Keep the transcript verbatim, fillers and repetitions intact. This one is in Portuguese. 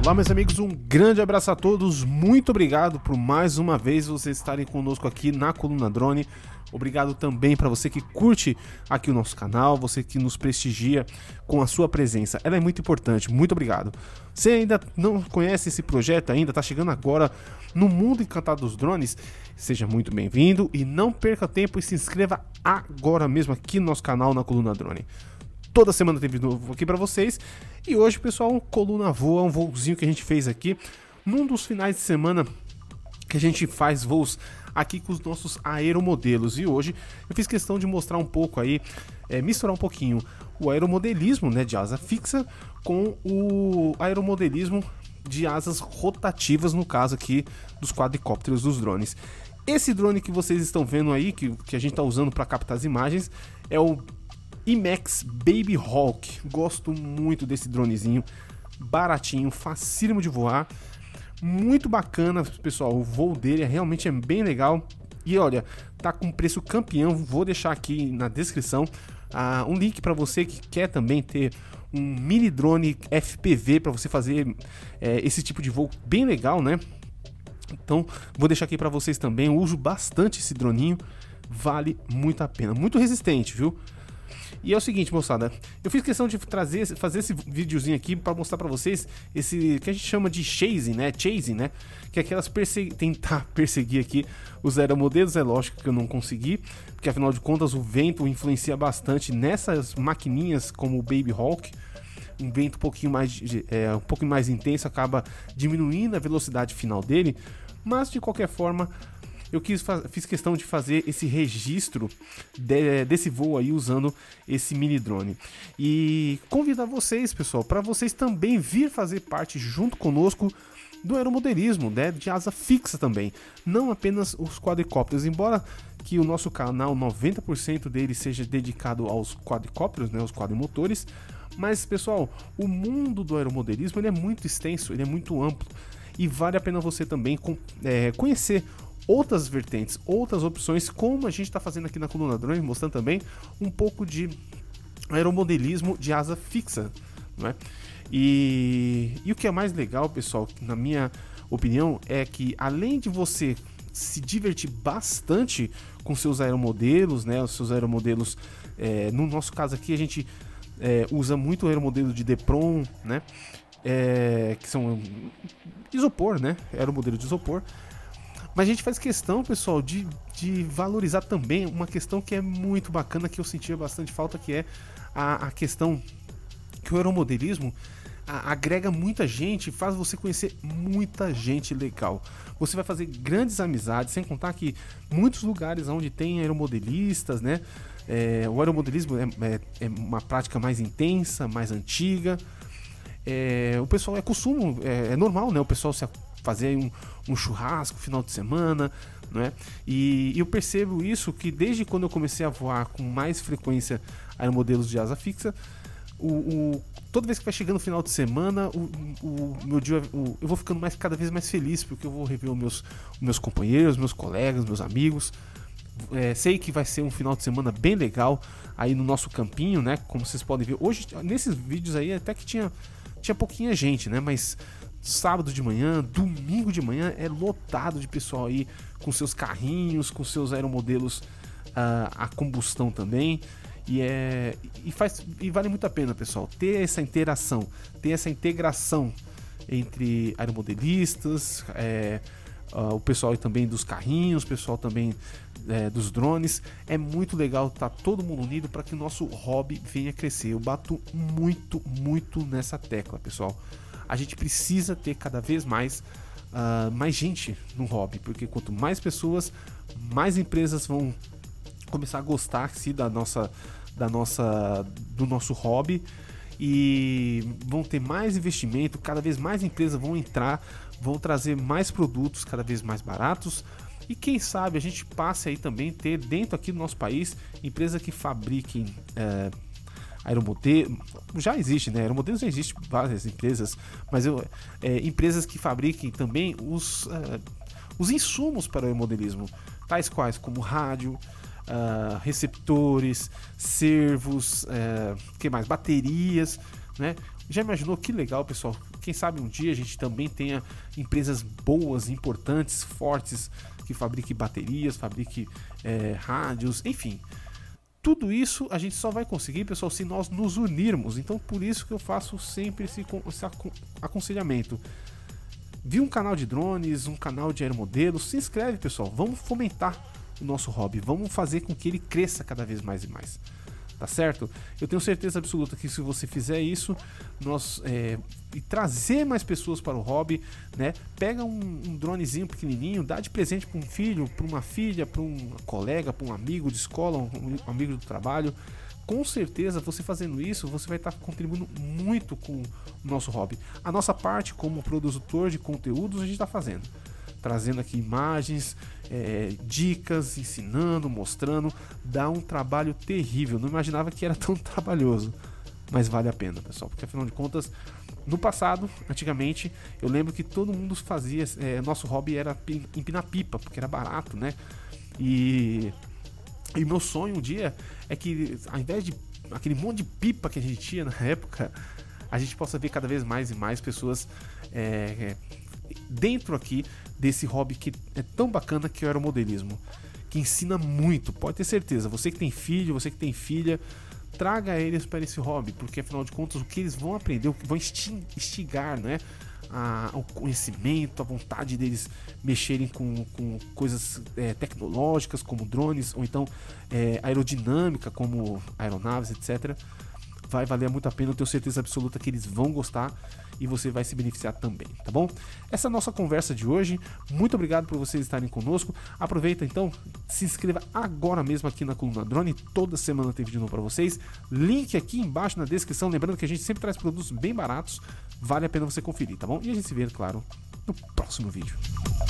Olá, meus amigos, um grande abraço a todos, muito obrigado por mais uma vez vocês estarem conosco aqui na Coluna Drone. Obrigado também para você que curte aqui o nosso canal, você que nos prestigia com a sua presença, ela é muito importante, muito obrigado. Se ainda não conhece esse projeto, ainda está chegando agora no mundo encantado dos drones, seja muito bem-vindo e não perca tempo e se inscreva agora mesmo aqui no nosso canal na Coluna Drone. Toda semana tem vídeo novo aqui para vocês. E hoje, pessoal, um Coluna Voa, um voozinho que a gente fez aqui num dos finais de semana que a gente faz voos aqui com os nossos aeromodelos. E hoje eu fiz questão de mostrar um pouco aí, é, misturar um pouquinho o aeromodelismo, né, de asa fixa com o aeromodelismo de asas rotativas, no caso aqui dos quadricópteros dos drones. Esse drone que vocês estão vendo aí, que, que a gente está usando para captar as imagens, é o IMAX Baby Hawk. Gosto muito desse dronezinho, baratinho, facílimo de voar, muito bacana, pessoal. O voo dele é, realmente é bem legal. E olha, tá com preço campeão. Vou deixar aqui na descrição uh, um link para você que quer também ter um mini drone F P V para você fazer é, esse tipo de voo bem legal, né? Então vou deixar aqui para vocês também. Eu uso bastante esse droninho, vale muito a pena, muito resistente, viu? E é o seguinte, moçada, eu fiz questão de trazer, fazer esse videozinho aqui para mostrar para vocês esse que a gente chama de chasing, né? Chasing, né? Que é aquelas persegu... tentar perseguir aqui os aeromodelos. É lógico que eu não consegui, porque afinal de contas o vento influencia bastante nessas maquininhas como o Baby Hawk. Um vento um pouquinho mais, é, um pouquinho mais intenso acaba diminuindo a velocidade final dele, mas de qualquer forma eu quis fiz questão de fazer esse registro de, desse voo aí usando esse mini drone e convidar vocês, pessoal, para vocês também vir fazer parte junto conosco do aeromodelismo, né, de asa fixa também, não apenas os quadricópteros, embora que o nosso canal noventa por cento dele seja dedicado aos quadricópteros, né, os quadrimotores, mas, pessoal, o mundo do aeromodelismo ele é muito extenso, ele é muito amplo e vale a pena você também é, conhecer outras vertentes, outras opções, como a gente está fazendo aqui na Coluna Drone, mostrando também um pouco de aeromodelismo de asa fixa, não é? E, e o que é mais legal, pessoal, na minha opinião, é que além de você se divertir bastante com seus aeromodelos, né, os seus aeromodelos, é, no nosso caso aqui a gente é, usa muito o aeromodelo de Depron, né, é, que são isopor, né, aeromodelo de isopor. Mas a gente faz questão, pessoal, de, de valorizar também uma questão que é muito bacana, que eu sentia bastante falta, que é a, a questão que o aeromodelismo a, agrega muita gente, faz você conhecer muita gente legal. Você vai fazer grandes amizades, sem contar que muitos lugares onde tem aeromodelistas, né? É, o aeromodelismo é, é, é uma prática mais intensa, mais antiga. É, o pessoal é costume, é, é normal, né? O pessoal se fazer um, um churrasco final de semana, não é? E, e eu percebo isso que desde quando eu comecei a voar com mais frequência aeromodelos de asa fixa, o, o, toda vez que vai chegando o final de semana, o, o meu dia, o, eu vou ficando mais, cada vez mais feliz, porque eu vou rever os meus, os meus companheiros, meus colegas, meus amigos. É, sei que vai ser um final de semana bem legal aí no nosso campinho, né? Como vocês podem ver, hoje nesses vídeos aí até que tinha, tinha pouquinha gente, né? Mas sábado de manhã, domingo de manhã é lotado de pessoal aí com seus carrinhos, com seus aeromodelos uh, a combustão também. E, é, e, faz, e vale muito a pena, pessoal, ter essa interação, ter essa integração entre aeromodelistas, é, uh, o pessoal também dos carrinhos, o pessoal também é, dos drones. É muito legal estar todo mundo unido para que o nosso hobby venha crescer. Eu bato muito, muito nessa tecla, pessoal. A gente precisa ter cada vez mais, uh, mais gente no hobby, porque quanto mais pessoas, mais empresas vão começar a gostar sim, da nossa, da nossa, do nosso hobby e vão ter mais investimento, cada vez mais empresas vão entrar, vão trazer mais produtos cada vez mais baratos e quem sabe a gente passe aí também ter dentro aqui do nosso país empresas que fabriquem é, aeromodelo, já existe, né? Aeromodelos já existe várias empresas, mas eu, é, empresas que fabriquem também os, uh, os insumos para o aeromodelismo, tais quais como rádio, uh, receptores, servos, uh, que mais? Baterias, né? Já imaginou que legal, pessoal? Quem sabe um dia a gente também tenha empresas boas, importantes, fortes, que fabriquem baterias, fabriquem é, rádios, enfim. Tudo isso a gente só vai conseguir, pessoal, se nós nos unirmos. Então, por isso que eu faço sempre esse, esse aconselhamento. Vi um canal de drones, um canal de aeromodelos, se inscreve, pessoal. Vamos fomentar o nosso hobby, vamos fazer com que ele cresça cada vez mais e mais. Tá certo? Eu tenho certeza absoluta que se você fizer isso, nós é, e trazer mais pessoas para o hobby, né? Pega um, um dronezinho pequenininho, dá de presente para um filho, para uma filha, para um colega, para um amigo de escola, um, um amigo do trabalho. Com certeza, você fazendo isso, você vai estar contribuindo muito com o nosso hobby. A nossa parte como produtor de conteúdos a gente está fazendo. Trazendo aqui imagens, é, dicas, ensinando, mostrando. Dá um trabalho terrível. Não imaginava que era tão trabalhoso. Mas vale a pena, pessoal. Porque afinal de contas, no passado, antigamente, eu lembro que todo mundo fazia... É, nosso hobby era empinar pipa, porque era barato, né? E... E meu sonho um dia é que, ao invés de aquele monte de pipa que a gente tinha na época, a gente possa ver cada vez mais e mais pessoas é, dentro aqui desse hobby que é tão bacana que é o aeromodelismo, que ensina muito, pode ter certeza. Você que tem filho, você que tem filha, traga eles para esse hobby, porque afinal de contas o que eles vão aprender, o que vão instigar, né? A, o conhecimento, a vontade deles mexerem com, com coisas é, tecnológicas como drones, ou então é, aerodinâmica como aeronaves, etcétera. Vai valer muito a pena, eu tenho certeza absoluta que eles vão gostar e você vai se beneficiar também, tá bom? Essa é a nossa conversa de hoje. Muito obrigado por vocês estarem conosco. Aproveita então, se inscreva agora mesmo aqui na Coluna Drone. Toda semana tem vídeo novo para vocês. Link aqui embaixo na descrição. Lembrando que a gente sempre traz produtos bem baratos. Vale a pena você conferir, tá bom? E a gente se vê, claro, no próximo vídeo.